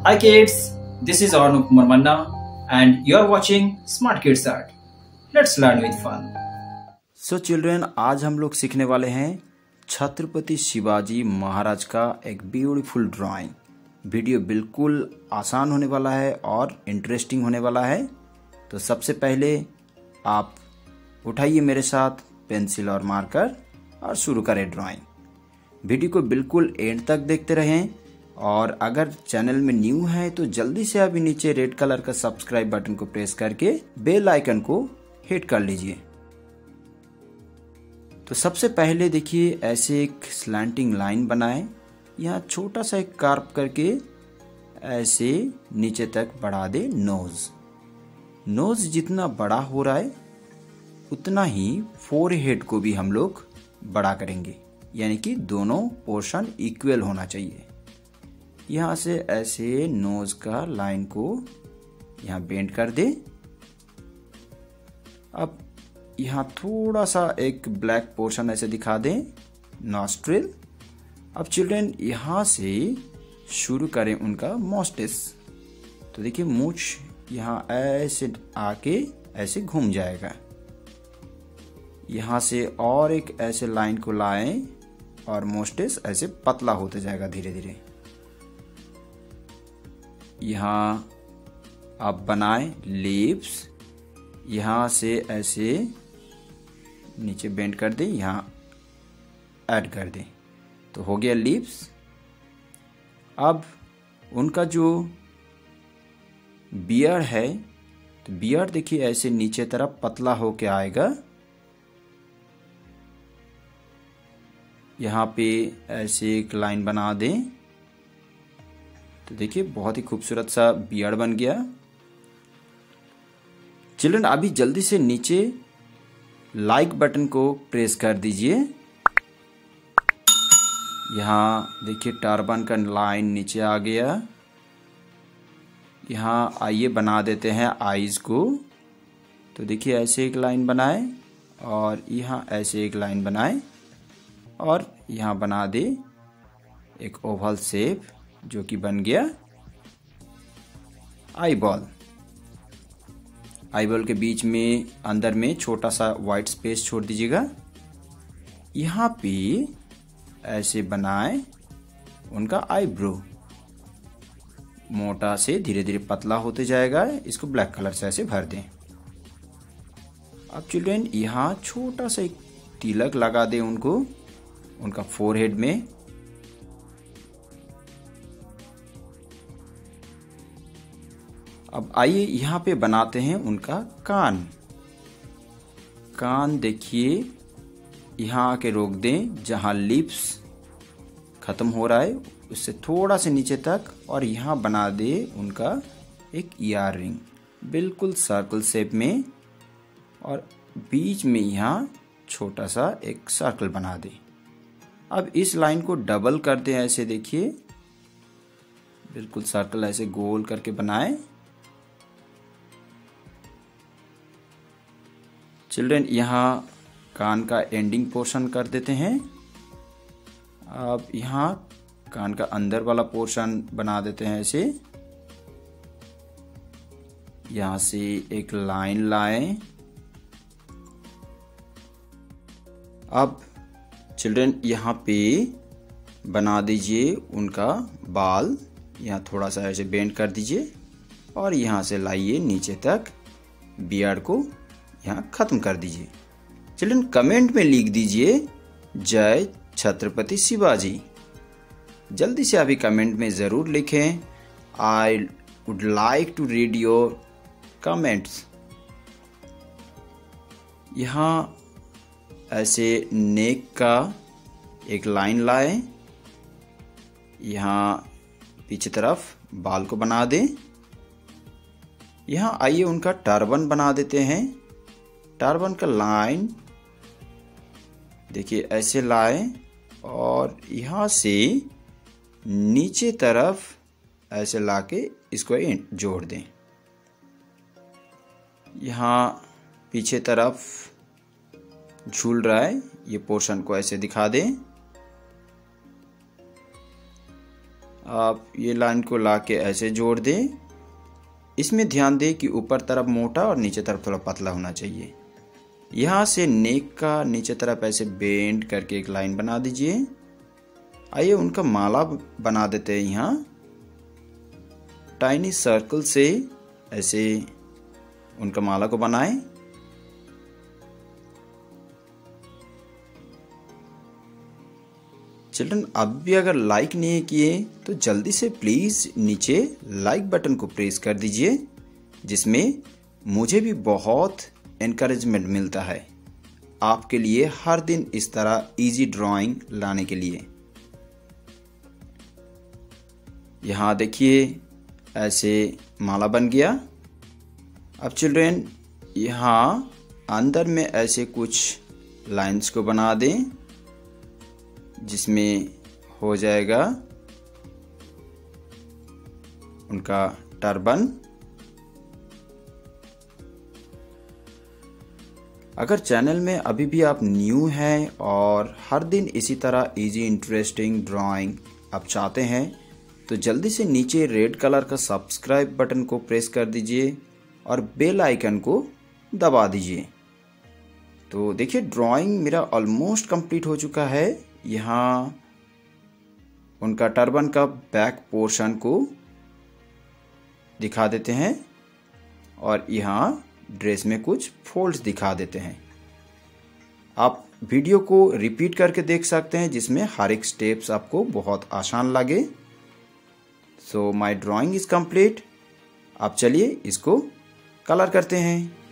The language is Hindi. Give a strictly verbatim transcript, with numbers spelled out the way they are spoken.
Hi kids, this is Arnab Kumar Manna and you are watching Smart Kids Art. Let's learn with fun. So children, आज हम लोग सीखने वाले हैं छत्रपति शिवाजी महाराज का एक ब्यूटीफुल ड्राइंग। वीडियो बिल्कुल आसान होने वाला है और इंटरेस्टिंग होने वाला है। तो सबसे पहले आप उठाइए मेरे साथ पेंसिल और मार्कर और शुरू करें ड्राइंग। वीडियो को बिल्कुल एंड तक देखते रहें और अगर चैनल में न्यू है तो जल्दी से अभी नीचे रेड कलर का सब्सक्राइब बटन को प्रेस करके बेल आइकन को हिट कर लीजिए। तो सबसे पहले देखिए ऐसे एक स्लैंटिंग लाइन बनाएं। यहाँ छोटा सा एक कार्व करके ऐसे नीचे तक बढ़ा दे। नोज नोज जितना बड़ा हो रहा है उतना ही फोरहेड को भी हम लोग बड़ा करेंगे, यानी कि दोनों पोर्शन इक्वल होना चाहिए। यहाँ से ऐसे नोज का लाइन को यहाँ बेंड कर दे। अब यहाँ थोड़ा सा एक ब्लैक पोर्शन ऐसे दिखा दें, नॉस्ट्रिल। अब चिल्ड्रन यहाँ से शुरू करें उनका मॉस्टिस। तो देखिए मूछ यहाँ ऐसे आके ऐसे घूम जाएगा। यहाँ से और एक ऐसे लाइन को लाएं और मोस्टिस ऐसे पतला होते जाएगा धीरे धीरे। यहाँ आप बनाएं लिप्स। यहाँ से ऐसे नीचे बेंड कर दें, यहाँ ऐड कर दें तो हो गया लिप्स। अब उनका जो बियर्ड है तो बियर्ड देखिए ऐसे नीचे तरफ पतला होके आएगा। यहाँ पे ऐसे एक लाइन बना दें तो देखिए बहुत ही खूबसूरत सा बियर्ड बन गया। चिल्ड्रन अभी जल्दी से नीचे लाइक बटन को प्रेस कर दीजिए। यहाँ देखिए टर्बन का लाइन नीचे आ गया। यहाँ आइए बना देते हैं आईज को। तो देखिए ऐसे एक लाइन बनाए और यहाँ ऐसे एक लाइन बनाए और यहाँ बना दे एक ओवल शेप जो कि बन गया आई बॉल। आई बॉल के बीच में अंदर में छोटा सा वाइट स्पेस छोड़ दीजिएगा। यहाँ पे ऐसे बनाए उनका आईब्रो, मोटा से धीरे धीरे पतला होते जाएगा। इसको ब्लैक कलर से ऐसे भर दें। अब चिल्ड्रन यहाँ छोटा सा एक तिलक लगा दें उनको उनका फोरहेड में। अब आइए यहाँ पे बनाते हैं उनका कान। कान देखिए यहाँ आके रोक दें जहाँ लिप्स खत्म हो रहा है उससे थोड़ा से नीचे तक, और यहाँ बना दे उनका एक ईयर रिंग बिल्कुल सर्कल शेप में, और बीच में यहाँ छोटा सा एक सर्कल बना दे। अब इस लाइन को डबल कर दें ऐसे, देखिए बिल्कुल सर्कल ऐसे गोल करके बनाए। चिल्ड्रन यहाँ कान का एंडिंग पोर्शन कर देते हैं। अब यहाँ कान का अंदर वाला पोर्शन बना देते हैं ऐसे। यहाँ से एक लाइन लाएं। अब चिल्ड्रन यहाँ पे बना दीजिए उनका बाल। यहाँ थोड़ा सा ऐसे बेंड कर दीजिए और यहाँ से लाइए नीचे तक बियर्ड को यहाँ खत्म कर दीजिए। चिल्ड्रन कमेंट में लिख दीजिए जय छत्रपति शिवाजी। जल्दी से अभी कमेंट में ज़रूर लिखें। I would like to read your comments. यहाँ ऐसे नेक का एक लाइन लाएं। यहाँ पीछे तरफ बाल को बना दें। यहाँ आइए उनका टर्बन बना देते हैं। टर्बन का लाइन देखिए ऐसे लाएं और यहाँ से नीचे तरफ ऐसे लाके इसको जोड़ दें। यहाँ पीछे तरफ झूल रहा है ये पोर्शन को ऐसे दिखा दें। आप ये लाइन को ला के ऐसे जोड़ दें। इसमें ध्यान दें कि ऊपर तरफ मोटा और नीचे तरफ थोड़ा पतला होना चाहिए। यहाँ से नेक का नीचे तरफ ऐसे बेंड करके एक लाइन बना दीजिए। आइए उनका माला बना देते हैं। यहाँ टाइनी सर्कल से ऐसे उनका माला को बनाएं। चिल्ड्रन अब भी अगर लाइक नहीं किए तो जल्दी से प्लीज़ नीचे लाइक बटन को प्रेस कर दीजिए, जिसमें मुझे भी बहुत एनकरेजमेंट मिलता है आपके लिए हर दिन इस तरह इजी ड्राइंग लाने के लिए। यहाँ देखिए ऐसे माला बन गया। अब चिल्ड्रन यहाँ अंदर में ऐसे कुछ लाइंस को बना दें, जिसमें हो जाएगा उनका टर्बन। अगर चैनल में अभी भी आप न्यू हैं और हर दिन इसी तरह इजी इंटरेस्टिंग ड्राइंग आप चाहते हैं तो जल्दी से नीचे रेड कलर का सब्सक्राइब बटन को प्रेस कर दीजिए और बेल आइकन को दबा दीजिए। तो देखिए ड्राइंग मेरा ऑलमोस्ट कंप्लीट हो चुका है। यहाँ उनका टर्बन का बैक पोर्शन को दिखा देते हैं और यहाँ ड्रेस में कुछ फोल्ड्स दिखा देते हैं। आप वीडियो को रिपीट करके देख सकते हैं, जिसमें हर एक स्टेप्स आपको बहुत आसान लगे। So my drawing is complete. अब चलिए इसको कलर करते हैं।